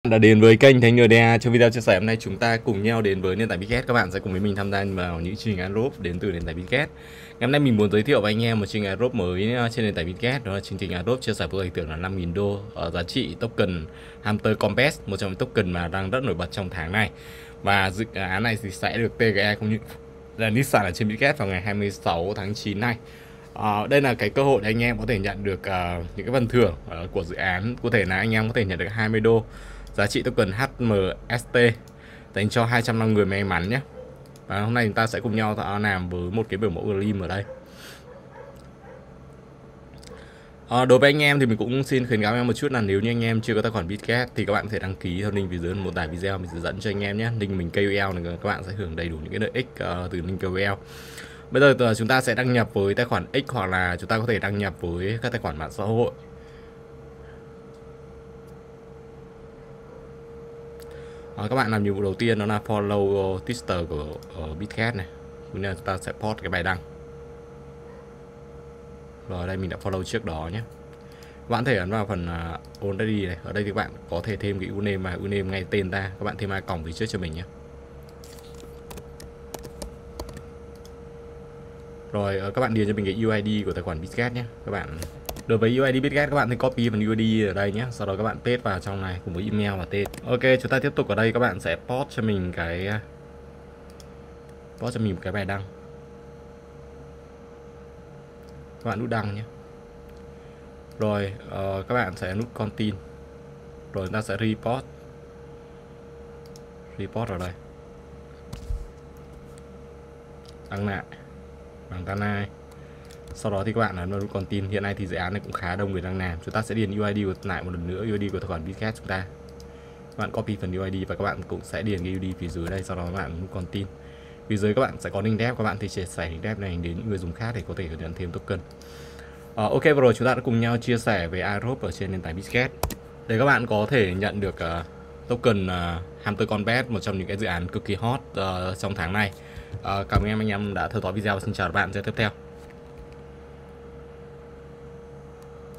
Đã đến với kênh Thấy Người DA. Trong video chia sẻ hôm nay chúng ta cùng nhau đến với nền tảng Bitget. Các bạn sẽ cùng với mình tham gia vào những chương trình airdrop đến từ nền tảng Bitget. Ngày hôm nay mình muốn giới thiệu với anh em một chương trình airdrop mới trên nền tảng Bitget, đó là chương trình airdrop chia sẻ với thưởng là 5.000 đô ở giá trị token Hamster Compass, một trong những token mà đang rất nổi bật trong tháng này. Và dự án này thì sẽ được TGE cũng như là list sàn ở trên Bitget vào ngày 26 tháng 9 này. Đây là cái cơ hội để anh em có thể nhận được những cái phần thưởng của dự án. Cụ thể là anh em có thể nhận được 20 đô giá trị token HMST dành cho 205 người may mắn nhé. Và hôm nay chúng ta sẽ cùng nhau làm với một cái biểu mẫu Gleam ở đây. Đối với anh em thì mình cũng xin khuyến cáo em một chút là nếu như anh em chưa có tài khoản Bitget thì các bạn có thể đăng ký theo link phía dưới một tải video mình sẽ dẫn cho anh em nhé. Link mình KOL này các bạn sẽ hưởng đầy đủ những cái lợi ích từ link KOL. Bây giờ chúng ta sẽ đăng nhập với tài khoản X hoặc là chúng ta có thể đăng nhập với các tài khoản mạng xã hội. Các bạn làm nhiệm vụ đầu tiên đó là follow Twitter của Bitget này. Bây giờ chúng ta sẽ post cái bài đăng. Rồi đây mình đã follow trước đó nhé. Các bạn thể ấn vào phần already này. Ở đây thì các bạn có thể thêm cái username và username ngay tên ta. Các bạn thêm icon phía trước cho mình nhé. Rồi các bạn điền cho mình cái UID của tài khoản Bitget nhé. Các bạn đối với UID Bitget các bạn thì copy phần UID ở đây nhé. Sau đó các bạn paste vào trong này cùng với email và tên. Ok, chúng ta tiếp tục ở đây các bạn sẽ post cho mình cái bài đăng. Các bạn nút đăng nhé. Rồi các bạn sẽ nút continue. Rồi chúng ta sẽ report ở đây. Đăng lại bằng Tana. Sau đó thì các bạn là nút continue. Hiện nay thì dự án này cũng khá đông người đang làm. Chúng ta sẽ điền UID lại một lần nữa, UID của tài khoản Bitget chúng ta. Các bạn copy phần UID và các bạn cũng sẽ điền cái UID phía dưới đây. Sau đó các bạn nút continue. Phía dưới các bạn sẽ có link dev, các bạn thì chia sẻ link dev này đến những người dùng khác để có thể nhận thêm token. Ok, vừa rồi chúng ta đã cùng nhau chia sẻ về airdrop ở trên nền tảng Bitget để các bạn có thể nhận được token Hamster Compass, một trong những cái dự án cực kỳ hot trong tháng này. Cảm ơn anh em đã theo dõi video và xin chào các bạn trong tiếp theo.